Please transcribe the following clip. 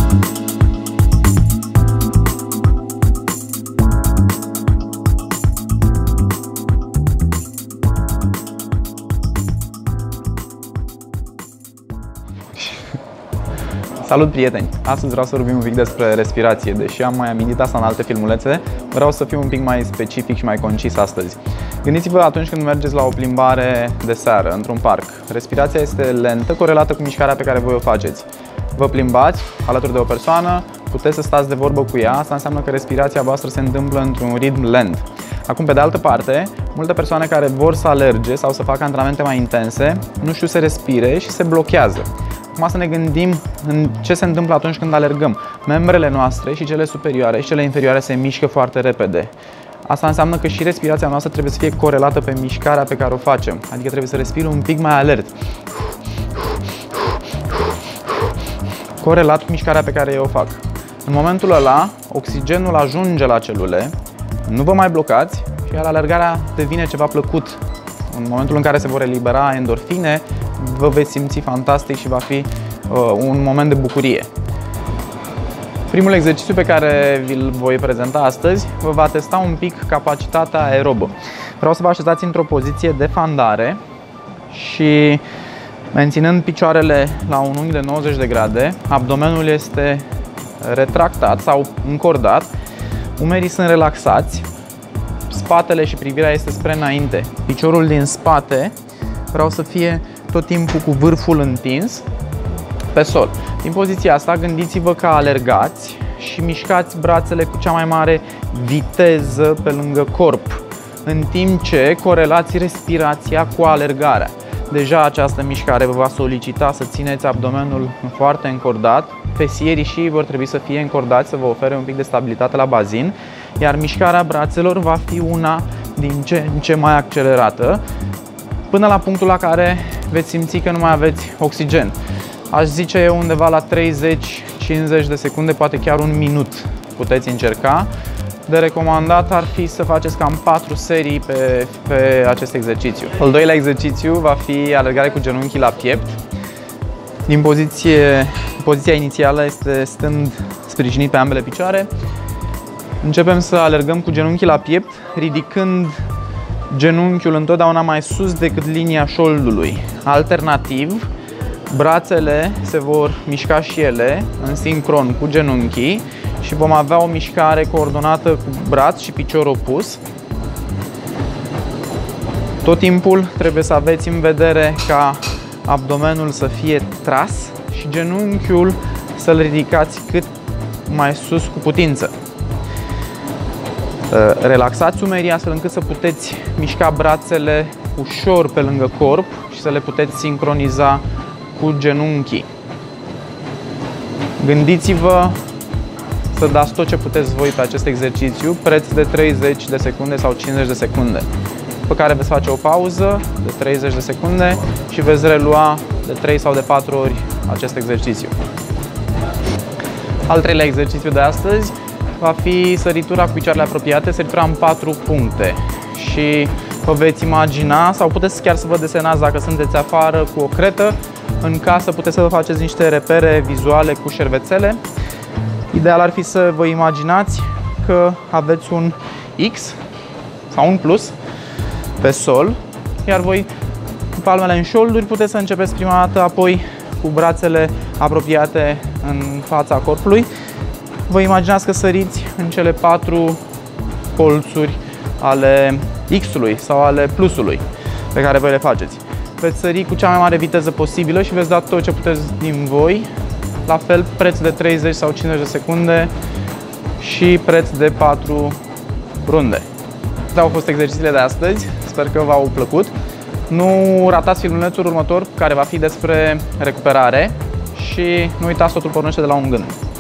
Salut, prieteni! Astăzi vreau să vorbim un pic despre respirație. Deși am mai amintit asta în alte filmulețe, vreau să fiu un pic mai specific și mai concis astăzi. Gândiți-vă atunci când mergeți la o plimbare de seară, într-un parc. Respirația este lentă, corelată cu mișcarea pe care voi o faceți. Vă plimbați alături de o persoană, puteți să stați de vorbă cu ea, asta înseamnă că respirația voastră se întâmplă într-un ritm lent. Acum, pe de altă parte, multe persoane care vor să alerge sau să facă antrenamente mai intense, nu știu să respire și se blochează. Acum să ne gândim în ce se întâmplă atunci când alergăm. Membrele noastre, și cele superioare și cele inferioare, se mișcă foarte repede. Asta înseamnă că și respirația noastră trebuie să fie corelată pe mișcarea pe care o facem. Adică trebuie să respiri un pic mai alert. Corelat cu mișcarea pe care eu o fac. În momentul ăla, oxigenul ajunge la celule, nu vă mai blocați, iar alergarea devine ceva plăcut. În momentul în care se vor elibera endorfine, vă veți simți fantastic și va fi un moment de bucurie. Primul exercițiu pe care vi-l voi prezenta astăzi vă va testa un pic capacitatea aerobă. Vreau să vă așezați într-o poziție de fandare și menținând picioarele la un unghi de 90 de grade, abdomenul este retractat sau încordat, umerii sunt relaxați, spatele și privirea este spre înainte. Piciorul din spate vreau să fie tot timpul cu vârful întins pe sol. Din poziția asta, gândiți-vă că alergați și mișcați brațele cu cea mai mare viteză pe lângă corp, în timp ce corelați respirația cu alergarea. Deja această mișcare vă va solicita să țineți abdomenul foarte încordat, fesierii și vor trebui să fie încordați să vă ofere un pic de stabilitate la bazin, iar mișcarea brațelor va fi una din ce în ce mai accelerată, până la punctul la care veți simți că nu mai aveți oxigen. Aș zice eu undeva la 30-50 de secunde, poate chiar un minut puteți încerca. De recomandat ar fi să faceți cam 4 serii pe acest exercițiu. Al doilea exercițiu va fi alergare cu genunchii la piept. Din poziția inițială este stând sprijinit pe ambele picioare. Începem să alergăm cu genunchii la piept, ridicând genunchiul întotdeauna mai sus decât linia șoldului. Alternativ, brațele se vor mișca și ele în sincron cu genunchii și vom avea o mișcare coordonată cu braț și picior opus. Tot timpul trebuie să aveți în vedere ca abdomenul să fie tras și genunchiul să-l ridicați cât mai sus cu putință. Relaxați umerii astfel încât să puteți mișca brațele ușor pe lângă corp și să le puteți sincroniza cu genunchii. Gândiți-vă să dați tot ce puteți voi pe acest exercițiu, preț de 30 de secunde sau 50 de secunde, pe care veți face o pauză de 30 de secunde și veți relua de 3 sau de 4 ori acest exercițiu. Al treilea exercițiu de astăzi va fi săritura cu picioarele apropiate, săritura în 4 puncte. Și vă veți imagina, sau puteți chiar să vă desenați dacă sunteți afară cu o cretă, în casă puteți să vă faceți niște repere vizuale cu șervețele. Ideal ar fi să vă imaginați că aveți un X sau un plus pe sol, iar voi cu palmele în șolduri puteți să începeți prima dată, apoi cu brațele apropiate în fața corpului. Vă imaginați că săriți în cele 4 colțuri ale X-ului sau ale plusului pe care voi le faceți. Veți sări cu cea mai mare viteză posibilă și veți da tot ce puteți din voi. La fel, preț de 30 sau 50 de secunde și preț de 4 runde. Astea au fost exercițiile de astăzi, sper că v-au plăcut. Nu ratați filmulețul următor, care va fi despre recuperare și nu uitați, totul pornește de la un gând.